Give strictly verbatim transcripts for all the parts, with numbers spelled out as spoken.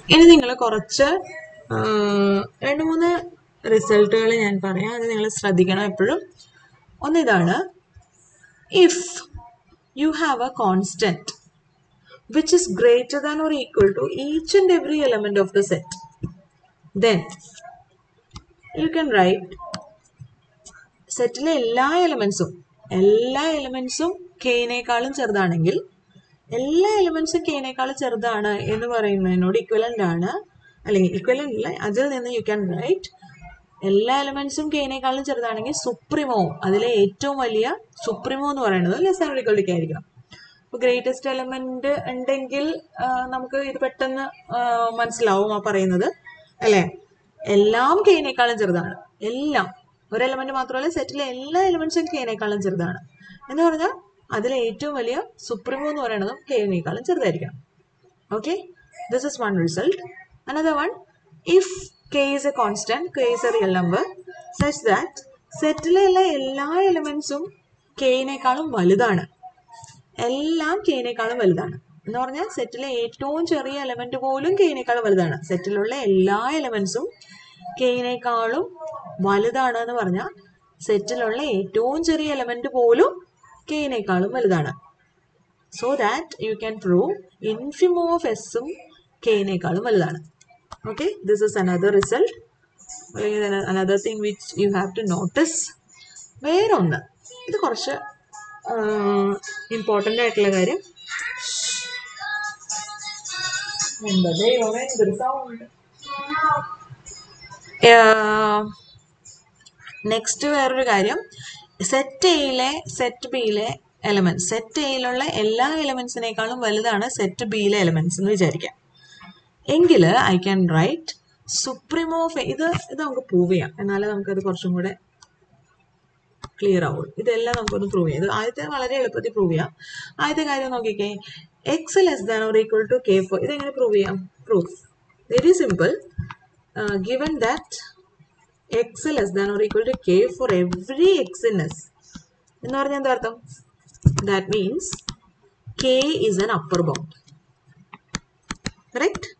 ഇനി നിങ്ങൾ കുറച്ച് രണ്ട് മൂന്ന് റിസൾട്ടുകൾ ഞാൻ പറയാം, അത് നിങ്ങൾ ശ്രദ്ധിക്കണം എപ്പോഴും. ഒന്ന് ഇതാണ്, if you have a constant which is greater than or equal to each and every element of the set, then you can write സെറ്റിലെ എല്ലാ എലമെന്റ്സും എല്ലാ എലമെന്റ്സും കെയിനേക്കാളും ചെറുതാണെങ്കിൽ, എല്ലാ എലമെന്റ്സും കെയിനേക്കാളും ചെറുതാണ് എന്ന് പറയുന്നതിനോട് ഇക്വലന്റ് ആണ്, അല്ലെങ്കിൽ ഇക്വലന്റ് ഇല്ല, അതിൽ നിന്ന് യു ക്യാൻ റൈറ്റ് എല്ലാ എലമെന്റ്സും കെയിനേക്കാളും ചെറുതാണെങ്കിൽ സുപ്രീമോ, അതിലെ ഏറ്റവും വലിയ സുപ്രീമോ എന്ന് പറയുന്നത് less than or equal to K ആയിരിക്കണം. ഇപ്പോൾ ഗ്രേറ്റസ്റ്റ് എലമെന്റ് ഉണ്ടെങ്കിൽ നമുക്ക് ഇത് പെട്ടെന്ന് മനസ്സിലാവും ആ പറയുന്നത് അല്ലേ. എല്ലാം കെയിനേക്കാളും ചെറുതാണ്, എല്ലാം, ഒരു എലമെന്റ് മാത്രമല്ല സെറ്റിലെ എല്ലാ എലമെന്റ്സും കെയിനേക്കാളും ചെറുതാണ് എന്ന് പറഞ്ഞാൽ അതിലെ ഏറ്റവും വലിയ സുപ്രീമോ എന്ന് പറയുന്നതും കെയിനേക്കാളും ചെറുതായിരിക്കണം. Okay, this is one result. Another one, if K is a constant, K is a real number such that സെറ്റിലെ എല്ലാ എലമെന്റ്സും കെയിനേക്കാളും വലുതാണ്, എല്ലാം കെയിനേക്കാളും വലുതാണ് എന്ന് പറഞ്ഞാൽ സെറ്റിലെ ഏറ്റവും ചെറിയ എലമെന്റ് പോലും കെയിനേക്കാളും വലുതാണ്, സെറ്റിലുള്ള എല്ലാ എലമെന്റ്സും കെയിനേക്കാളും വലുതാണ് എന്ന് പറഞ്ഞാൽ സെറ്റിലുള്ള ഏറ്റവും ചെറിയ എലമെന്റ് പോലും കെയിനേക്കാളും വലുതാണ്. So that you can prove infimum of എസും കെയിനേക്കാളും വലുതാണ്. Okay, this is another result, അല്ലെങ്കിൽ another thing which you have to notice. വേറെ ഒന്ന്, ഇത് കുറച്ച് ഇമ്പോർട്ടൻ്റ് ആയിട്ടുള്ള കാര്യം, നെക്സ്റ്റ് വേറൊരു കാര്യം, സെറ്റ് എയിലെ സെറ്റ് ബിയിലെ എലമെന്റ്സ്, സെറ്റ് എയിലുള്ള എല്ലാ എലമെന്റ്സിനേക്കാളും വലുതാണ് സെറ്റ് ബിയിലെ എലമെന്റ്സ് എന്ന് വിചാരിക്കാം. എങ്കിൽ I can write supremum of, ഇത് ഇത് നമുക്ക് പ്രൂവ് ചെയ്യാം, എന്നാലേ നമുക്കത് കുറച്ചും കൂടെ ക്ലിയർ ആവുള്ളൂ. ഇതെല്ലാം നമുക്കൊന്ന് പ്രൂവ് ചെയ്യാം. ഇത് ആദ്യത്തെ വളരെ എളുപ്പത്തിൽ പ്രൂവ് ചെയ്യാം. ആദ്യത്തെ കാര്യം നോക്കിക്കേ, x less than or equal to K for. ഇതെങ്ങനെ പ്രൂവ് ചെയ്യാം? Proof very simple. Given that x less than or equal to K for every x in S എന്ന് പറഞ്ഞാൽ എന്താ അർത്ഥം? That means K is an upper bound. Correct?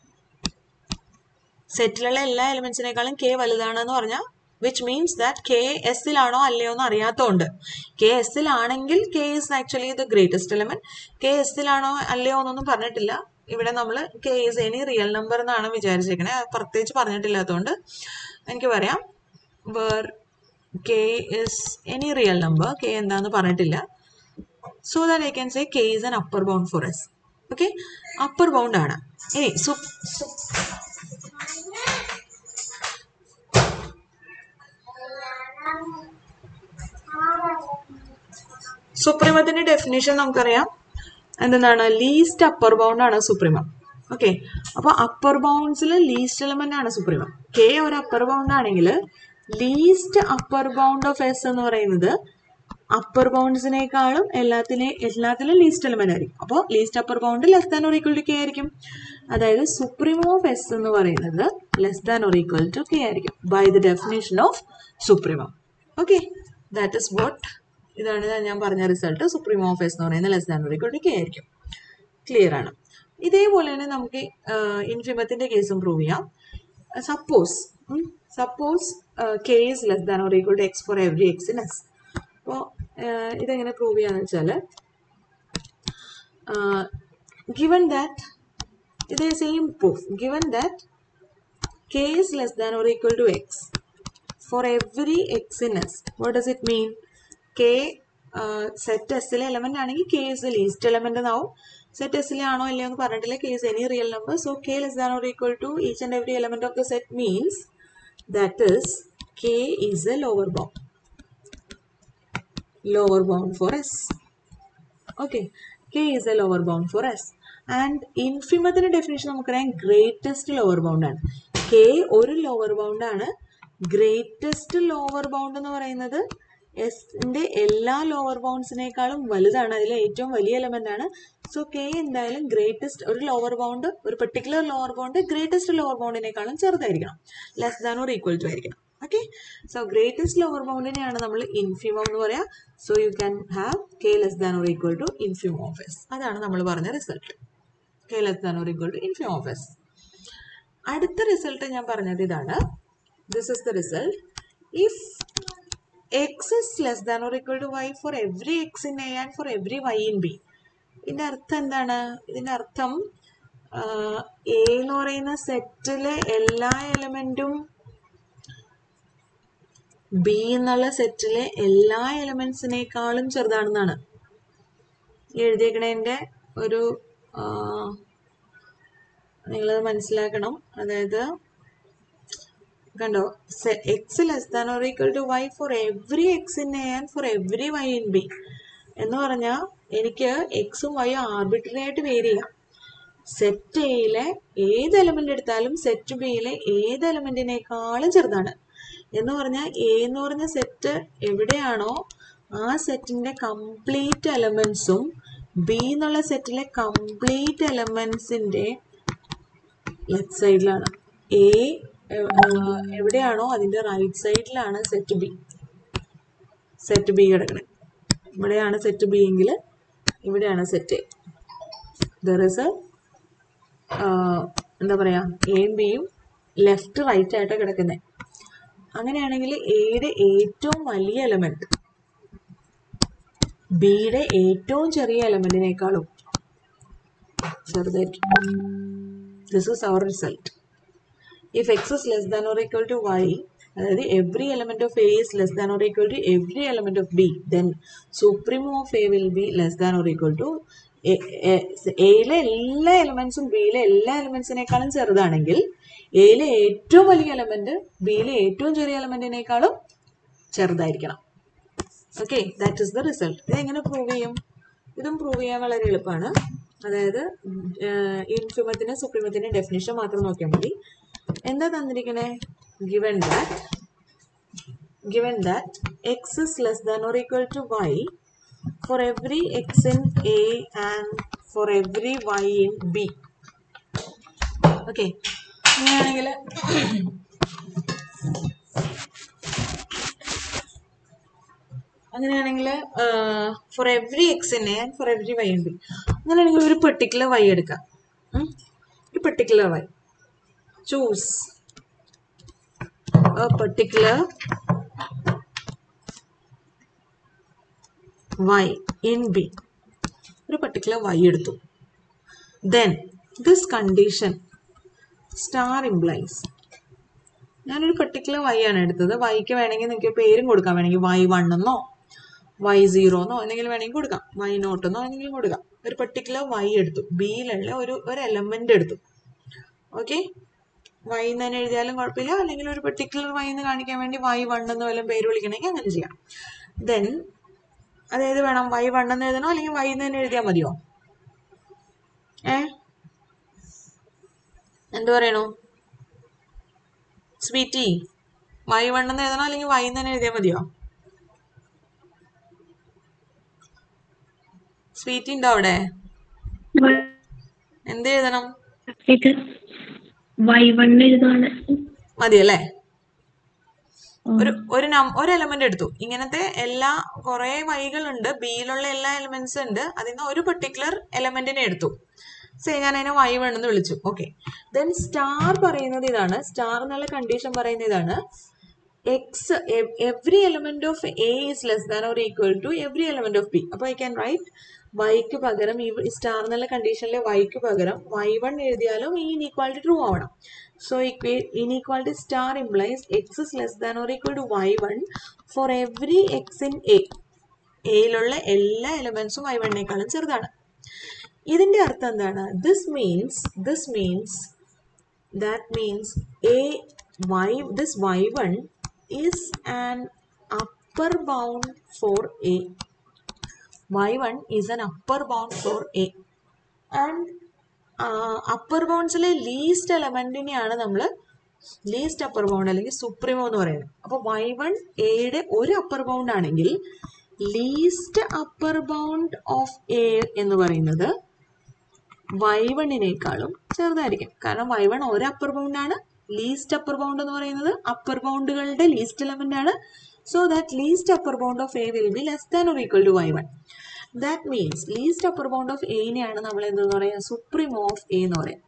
സെറ്റിലുള്ള എല്ലാ എലിമെന്റ്സിനേക്കാളും K വലുതാണെന്ന് പറഞ്ഞാൽ വിച്ച് മീൻസ് ദാറ്റ് കെ എസിലാണോ അല്ലയോ എന്ന് അറിയാത്തതുകൊണ്ട്, കെ എസിലാണെങ്കിൽ K is actually the greatest element. K എസിലാണോ അല്ലയോ എന്നൊന്നും പറഞ്ഞിട്ടില്ല. ഇവിടെ നമ്മൾ K is any real number എന്നാണ് വിചാരിച്ചിരിക്കണേ, പ്രത്യേകിച്ച് പറഞ്ഞിട്ടില്ലാത്തതുകൊണ്ട് എനിക്ക് പറയാം where K is any real number, K എന്താന്ന് പറഞ്ഞിട്ടില്ല. So that I can say K is an upper bound for S. Okay, upper bound ആണ്. ഇനി സുപ്രീമത്തിന്റെ ഡെഫിനിഷൻ നമുക്കറിയാം എന്താണ്? ലീസ്റ്റ് അപ്പർ ബൗണ്ട് ആണ് സുപ്രീമം. ഓക്കെ, അപ്പൊ അപ്പർ ബൗണ്ട്സിൽ ലീസ്റ്റ് എലമെന്റ് ആണ് സുപ്രീമം. കെ ഒരു അപ്പർ ബൗണ്ട് ആണെങ്കിൽ least upper bound of S എന്ന് പറയുന്നത് അപ്പർ ബൗണ്ട്സിനേക്കാളും എല്ലാത്തിനെ എല്ലാത്തിലും ലീസ്റ്റ് എലമെന്റ് ആയിരിക്കും. അപ്പോൾ least upper bound less than or equal to K ആയിരിക്കും. അതായത് സുപ്രീമം ഓഫ് എസ് എന്ന് പറയുന്നത് less than or equal to K ആയിരിക്കും by the definition of supremum. Okay, that is what, ഇതാണ് ഞാൻ പറഞ്ഞ റിസൾട്ട്. സുപ്രീമോ ഓഫ് എസ് എന്ന് പറയുന്നത് less than or equal to K ആയിരിക്കും. ക്ലിയർ ആണ്? ഇതേപോലെ തന്നെ നമുക്ക് ഇൻഫിമത്തിന്റെ കേസും പ്രൂവ് ചെയ്യാം. Suppose suppose K is less than or equal to X for every x in S. അപ്പോൾ ഇതെങ്ങനെ പ്രൂവ് ചെയ്യാന്ന് വെച്ചാൽ, ഗിവൻ ദാറ്റ് ഇത് same proof, given that K is less than or equal to x for every x in S. What does it mean? K set എസിലെ element ആണെങ്കിൽ K is least element എന്നാവും. Set എസിലെ ആണോ ഇല്ലയോ എന്ന് പറഞ്ഞിട്ടില്ല. K is any real number. So K less than or equal to each and every element of the set means that is K is a lower bound. Lower bound for S. Okay, K is a lower bound for S. And ഇൻഫിമത്തിന്റെ definition നമുക്കറിയാം greatest lower bound ആണ്. K ഒരു lower bound ആണ്. Greatest lower bound എന്ന് പറയുന്നത് എസിന്റെ എല്ലാ lower ബൗണ്ട്സിനേക്കാളും വലുതാണ്, അതിലെ ഏറ്റവും വലിയ എലമെന്റ് ആണ്. സോ കെ എന്തായാലും ഗ്രേറ്റസ്റ്റ്, ഒരു ലോവർ ബൗണ്ട്, ഒരു particular lower bound greatest lower ബൗണ്ടിനേക്കാളും ചെറുതായിരിക്കണം, less than or equal to ആയിരിക്കണം. ഓക്കെ, സോ ഗ്രേറ്റസ്റ്റ് ലോവർ ബൗണ്ടിനെയാണ് നമ്മൾ ഇൻഫിമം എന്ന് പറയാം. So you can have K less than or equal to infimum of S. അതാണ് നമ്മൾ പറഞ്ഞ result, K less than or equal to infimum of S. അടുത്ത result ഞാൻ പറഞ്ഞത് ഇതാണ്. This is the result. If x is less than or equal to y for every x in A and for every y in B. ഇതിൻ്റെ അർത്ഥം എന്താണ്? ഇതിൻ്റെ അർത്ഥം A എന്ന് പറയുന്ന സെറ്റിലെ എല്ലാ എലമെൻറ്റും ബി എന്നുള്ള സെറ്റിലെ എല്ലാ എലമെൻസിനേക്കാളും ചെറുതാണെന്നാണ് എഴുതിയേക്കണതിൻ്റെ ഒരു നിങ്ങളത് മനസ്സിലാക്കണം. അതായത് കണ്ടോ, x less than or equal to y for every x in A and for every y in B എന്ന് പറഞ്ഞാൽ എനിക്ക് എക്സും വൈയും ആർബിട്രറി ആയിട്ട് വേരി ചെയ്യാം. സെറ്റ് എയിലെ ഏത് എലമെന്റ് എടുത്താലും സെറ്റ് ബിയിലെ ഏത് എലമെന്റിനേക്കാളും ചെറുതാണ് എന്ന് പറഞ്ഞാൽ എ എന്ന് പറഞ്ഞ സെറ്റ് എവിടെയാണോ ആ സെറ്റിന്റെ കംപ്ലീറ്റ് എലമെന്റ്സും ബി എന്നുള്ള സെറ്റിലെ കംപ്ലീറ്റ് എലമെന്റ്സിന്റെ ലെഫ്റ്റ് സൈഡിലാണ്. എ എവിടെയാണോ അതിന്റെ റൈറ്റ് സൈഡിലാണ് സെറ്റ് ബി സെറ്റ് ബി കിടക്കുന്നത്. ഇവിടെയാണ് സെറ്റ് ബി എങ്കിൽ ഇവിടെയാണ് set A. There is a എന്താ പറയാ, എയും ബിയും ലെഫ്റ്റ് റൈറ്റ് ആയിട്ടാണ് കിടക്കുന്നത്. അങ്ങനെയാണെങ്കിൽ എയുടെ ഏറ്റവും വലിയ എലമെന്റ് ബിയുടെ ഏറ്റവും ചെറിയ എലമെന്റിനേക്കാളും ചെറുതായിരിക്കും. This is our result. If x is less than or equal to y, അതായത് every element of A is less than or equal to every element of B, then supremum of A will be less than or equal to എയിലെ എല്ലാ എലമെന്റ്സും ബിയിലെ എല്ലാ എലമെന്റ്സിനേക്കാളും ചെറുതാണെങ്കിൽ എയിലെ ഏറ്റവും വലിയ element ബിയിലെ ഏറ്റവും ചെറിയ എലമെന്റിനേക്കാളും ചെറുതായിരിക്കണം. Okay, that is the result. ഇത് എങ്ങനെ പ്രൂവ് ചെയ്യും? ഇതും പ്രൂവ് ചെയ്യാൻ വളരെ എളുപ്പമാണ്. അതായത് ഇൻഫിമത്തിന്റെ സുപ്രീമത്തിന്റെ ഡെഫിനിഷൻ മാത്രം നോക്കിയാൽ മതി. എന്താ തന്നിരിക്കണേ? Given that given that x is less than or equal to y for every x in A and for every y in B. Okay, അങ്ങനെയാണെങ്കിൽ അങ്ങനെയാണെങ്കിൽ for every x in A and for every y in B, അങ്ങനെയാണെങ്കിൽ ഒരു particular y എടുക്കാം. ഒരു particular y, choose a particular y in B. ഒരു പെർട്ടിക്കുലർ y എടുത്തു. Then this condition star implies, ഞാനൊരു പെർട്ടിക്കുലർ y ആണ് എടുത്തത്. വൈക്ക് വേണമെങ്കിൽ നിങ്ങൾക്ക് പേരും കൊടുക്കാം. വേണമെങ്കിൽ വൈ വൺ എന്നോ വൈ സീറോ എന്നോ എന്തെങ്കിലും വേണമെങ്കിൽ കൊടുക്കാം. വൈ നോട്ട് എന്നോ എന്തെങ്കിലും കൊടുക്കാം. ഒരു പെർട്ടിക്കുലർ y എടുത്തു, ബിയിലുള്ള ഒരു ഒരു എലമെന്റ് എടുത്തു. ഓക്കെ, വൈ എന്ന് തന്നെ എഴുതിയാലും കുഴപ്പമില്ല. അല്ലെങ്കിൽ ഒരു പെർട്ടിക്കുലർ y എന്ന് കാണിക്കാൻ വേണ്ടി വൈ വൺ എന്നോ വല്ലതും പേര് വിളിക്കണമെങ്കിൽ അങ്ങനെ ചെയ്യാം. ദെൻ അതായത് വേണം വൈ വൺ എന്ന് എഴുതണോ അല്ലെങ്കിൽ വൈ എന്ന് തന്നെ എഴുതിയാൽ മതിയോ? ഏ എന്ത് പറയണോ സ്വീറ്റി? വൈ വൺ എന്ന് എഴുതണോ അല്ലെങ്കിൽ വൈ എന്ന് തന്നെ എഴുതിയാൽ മതിയോ? സ്വീറ്റി ഉണ്ടോ അവിടെ? എന്ത് എഴുതണം? മതിയല്ലേ? ഒരു ഒരു ഒരു എലമെന്റ് എടുത്തു. ഇങ്ങനത്തെ എല്ലാ കുറെ വൈകളുണ്ട്, ബിയിലുള്ള എല്ലാ എലമെന്റ്സും ഉണ്ട്. അതിൽ നിന്ന് ഒരു പെർട്ടിക്കുലർ എലമെന്റിനെ എടുത്തു. സേ ഞാൻ അതിനെ വൈ വൺ എന്ന് വിളിച്ചു. ഓക്കെ, ദെൻ സ്റ്റാർ പറയുന്നത് ഇതാണ്. സ്റ്റാർ എന്നുള്ള കണ്ടീഷൻ പറയുന്നത് ഇതാണ്. X every element of A is less than or equal to every element of B. അപ്പൊ ഐ ക്യാൻ റൈറ്റ് വൈക്ക് പകരം ഈ സ്റ്റാർ എന്നുള്ള കണ്ടീഷനിലെ വൈക്ക് പകരം വൈ വൺ എഴുതിയാലും ഈ ഇനീക്വാളിറ്റി ട്രൂ ആവണം. So inequality star implies x is less than or equal to y one for every x in A. എയിലുള്ള എല്ലാ എലമെന്റ്സും വൈ വണ്ണിനേക്കാളും ചെറുതാണ്. ഇതിന്റെ അർത്ഥം എന്താണ്? This means this means that means a y this y one is an upper bound for A. y one is an upper bound for A and upper ബൗണ്ട്സിലെ least എലമെന്റിനെയാണ് നമ്മൾ ലീസ്റ്റ് അപ്പർ ബൗണ്ട് അല്ലെങ്കിൽ സുപ്രീമോ എന്ന് പറയുന്നത്. അപ്പോൾ Y one എയുടെ ഒരു upper bound ആണെങ്കിൽ least upper bound of A എന്ന് പറയുന്നത് വൈ വണ്ണിനേക്കാളും ചെറുതായിരിക്കും. കാരണം വൈ വൺ ഒരു അപ്പർ ബൗണ്ട് ആണ്. ലീസ്റ്റ് അപ്പർ ബൗണ്ട് എന്ന് പറയുന്നത് അപ്പർ ബൗണ്ടുകളുടെ ലീസ്റ്റ് എലമെന്റ് ആണ്. So that least upper bound of A will be less than or equal to y one. That means least upper bound of A നെയാണ് നമ്മൾ എന്തെന്ന് പറയാം? സുപ്രീമോ of A എന്ന് പറയാം.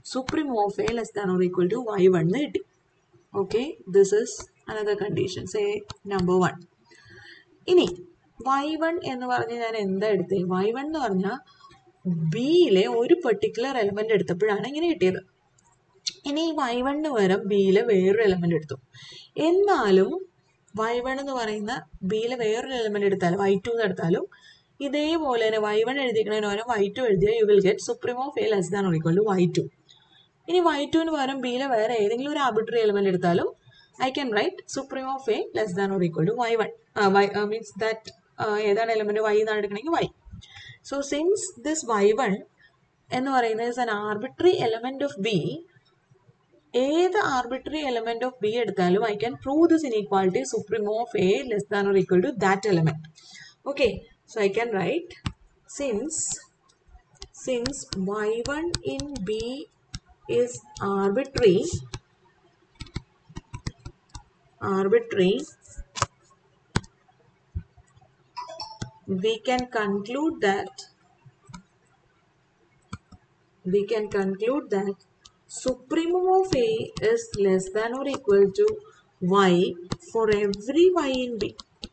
supreme of A less than or equal to y one എന്ന് കിട്ടി. Okay, this is another condition. Say number one. ഇനി y one എന്ന് പറഞ്ഞ് ഞാൻ എന്താ എടുത്തേ? y one എന്ന് പറഞ്ഞാൽ ബിയിലെ ഒരു പെർട്ടിക്കുലർ എലമെന്റ് എടുത്തപ്പോഴാണ് ഇങ്ങനെ കിട്ടിയത്. ഇനി y one ന് പകരം ബിയിലെ വേറൊരു എലമെന്റ് എടുത്തു. എന്നാലും y one എന്ന് പറയുന്ന ബിയിലെ വേറൊരു എലമെന്റ് എടുത്താലും y two എന്ന് എടുത്താലും ഇതേപോലെ തന്നെ y one എഴുതിക്കുന്നതിന് പകരം y two എഴുതിയാൽ you will get supremum of A less than or equal to y two. ഇനി y two ന് പകരം ബിയിലെ വേറെ ഏതെങ്കിലും ഒരു ആർബിട്രറി എലമെന്റ് എടുത്താലും I can write supremum of A less than or equal to y one. Means that ഏതാണ് element y എന്നാണ് എടുക്കണമെങ്കിൽ y. So since this y one എന്ന് പറയുന്നത് is an arbitrary element of B, ഏത് arbitrary element of B എടുത്താലും I can prove this inequality supremum of A less than or equal to that element. Okay, so I can write since since y one in B is arbitrary arbitrary we can conclude that we can conclude that supremum of A is less than or equal to y for every y in B.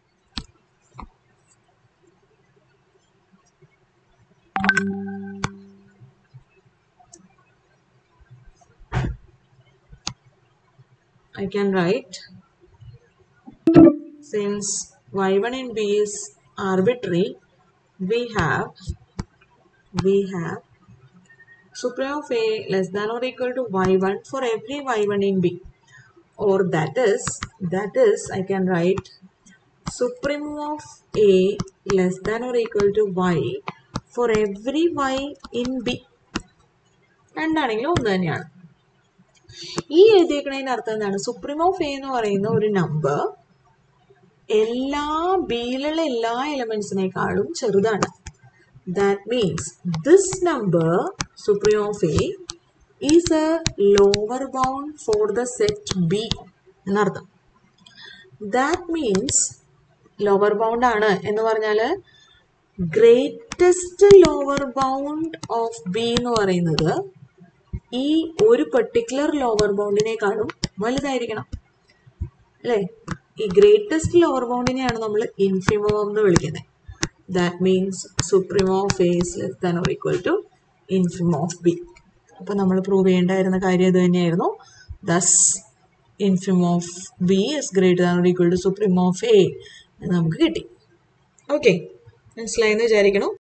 I can write since y one in B is arbitrary, we have we have supreme of A less than or equal to y one for every y one in B, or that is that is I can write supreme of A less than or equal to y for every y in B. രണ്ടാണെങ്കിലും ഒന്ന് തന്നെയാണ്. ഈ എഴുതിയേക്കണതിന്റെ അർത്ഥം എന്താണ്? Supreme of A എന്ന് പറയുന്ന ഒരു number എല്ലാ ബിയിലുള്ള എല്ലാ എലമെന്റ്സിനേക്കാളും ചെറുതാണ്. That means this number supremum of A is a lower bound for the set B എന്നർത്ഥം. ദാറ്റ് മീൻസ് ലോവർ ബൗണ്ട് ആണ് എന്ന് പറഞ്ഞാൽ greatest lower bound of B എന്ന് പറയുന്നത് ഈ ഒരു പെർട്ടിക്കുലർ ലോവർ ബൗണ്ടിനേക്കാളും വലുതായിരിക്കണം അല്ലേ? ഈ ഗ്രേറ്റസ്റ്റ് ലോവർ ബൗണ്ടിനെയാണ് നമ്മൾ ഇൻഫിമം എന്ന് വിളിക്കുന്നത്. That means supremum of A is less than or equal to infimum of B. അപ്പോൾ നമ്മൾ പ്രൂവ് ചെയ്യേണ്ടായിരുന്ന കാര്യം ഇത് തന്നെയായിരുന്നു. Thus infimum of B is greater than or equal to supremum of A എന്ന് നമുക്ക് കിട്ടി. ഓക്കെ, മനസ്സിലായെന്ന് വിചാരിക്കണം.